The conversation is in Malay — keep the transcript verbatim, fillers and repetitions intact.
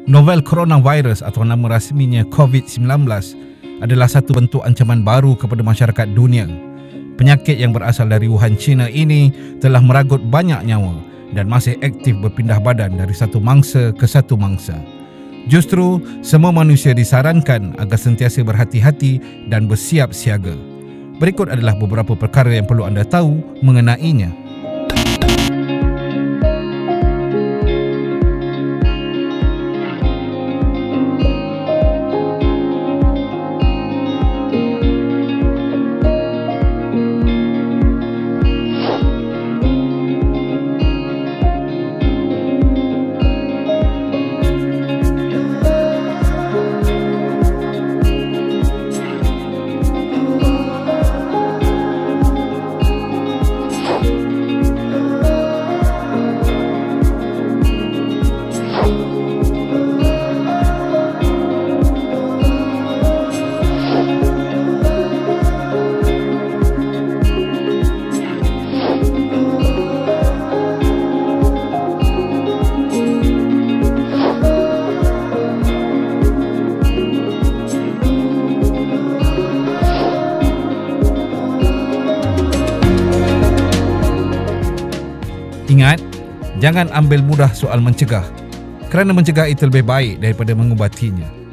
Novel coronavirus atau nama rasminya COVID sembilan belas adalah satu bentuk ancaman baru kepada masyarakat dunia. Penyakit yang berasal dari Wuhan, China ini telah meragut banyak nyawa dan masih aktif berpindah badan dari satu mangsa ke satu mangsa. Justru, semua manusia disarankan agar sentiasa berhati-hati dan bersiap siaga. Berikut adalah beberapa perkara yang perlu anda tahu mengenainya. Ingat, jangan ambil mudah soal mencegah, kerana mencegah itu lebih baik daripada mengubatinya.